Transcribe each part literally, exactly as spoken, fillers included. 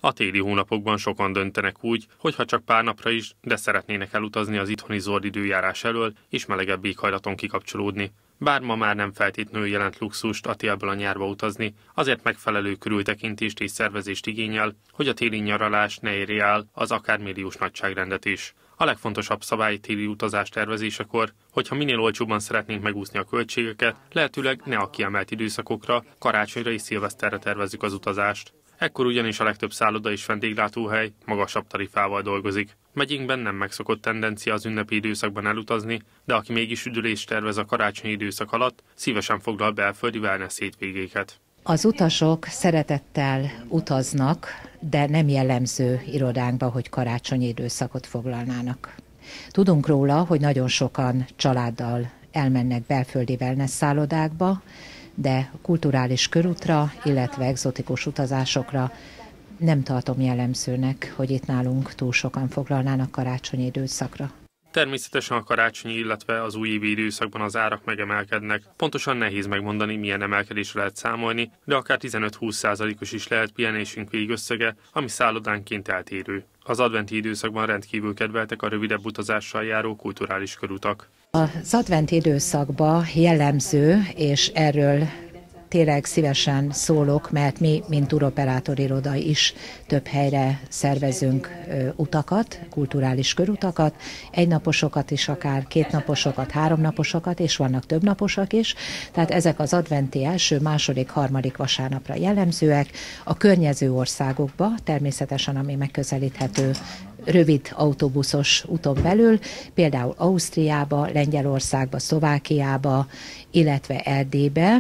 A téli hónapokban sokan döntenek úgy, hogy ha csak pár napra is, de szeretnének elutazni az itthoni zord időjárás elől és melegebb éghajlaton kikapcsolódni. Bár ma már nem feltétlenül jelent luxust a télből a nyárba utazni, azért megfelelő körültekintést és szervezést igényel, hogy a téli nyaralás ne érje el az akár milliós nagyságrendet is. A legfontosabb szabály téli utazás tervezésekor, hogyha minél olcsóbban szeretnénk megúszni a költségeket, lehetőleg ne a kiemelt időszakokra, karácsonyra és szilveszterre tervezzük az utazást. Ekkor ugyanis a legtöbb szálloda és vendéglátóhely magasabb tarifával dolgozik. Megyénkben nem megszokott tendencia az ünnepi időszakban elutazni, de aki mégis üdülést tervez a karácsonyi időszak alatt, szívesen foglal belföldi wellness hétvégéket. Az utasok szeretettel utaznak, de nem jellemző irodánkba, hogy karácsonyi időszakot foglalnának. Tudunk róla, hogy nagyon sokan családdal elmennek belföldi wellness szállodákba, de kulturális körútra, illetve egzotikus utazásokra nem tartom jellemzőnek, hogy itt nálunk túl sokan foglalnának karácsonyi időszakra. Természetesen a karácsonyi, illetve az újévi időszakban az árak megemelkednek. Pontosan nehéz megmondani, milyen emelkedésre lehet számolni, de akár tizenöt-húsz százalékos is lehet pihenésünk végösszege, ami szállodánként eltérő. Az adventi időszakban rendkívül kedveltek a rövidebb utazással járó kulturális körutak. Az adventi időszakban jellemző, és erről tényleg szívesen szólok, mert mi, mint turoperátor iroda is több helyre szervezünk ö, utakat, kulturális körutakat, egynaposokat is, akár kétnaposokat, háromnaposokat, és vannak többnaposak is. Tehát ezek az adventi első, második, harmadik vasárnapra jellemzőek. A környező országokba, természetesen ami megközelíthető, rövid autóbuszos úton belül, például Ausztriába, Lengyelországba, Szlovákiába, illetve Erdélybe,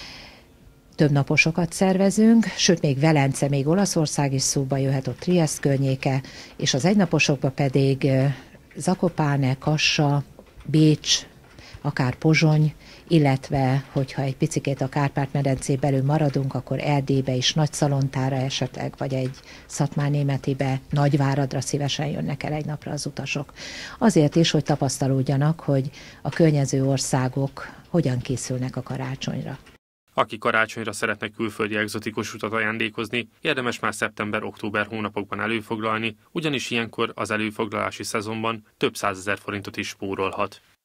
több naposokat szervezünk, sőt még Velence, még Olaszország is szóba jöhet, ott Triest környéke, és az egynaposokban pedig Zakopane, Kassa, Bécs, akár Pozsony, illetve, hogyha egy picikét a Kárpát-medencén belül maradunk, akkor Erdélybe is, Nagyszalontára esetleg, vagy egy Szatmárnémetibe, Nagyváradra szívesen jönnek el egy napra az utasok. Azért is, hogy tapasztalódjanak, hogy a környező országok hogyan készülnek a karácsonyra. Aki karácsonyra szeretne külföldi egzotikus utat ajándékozni, érdemes már szeptember-október hónapokban előfoglalni, ugyanis ilyenkor az előfoglalási szezonban több százezer forintot is spórolhat.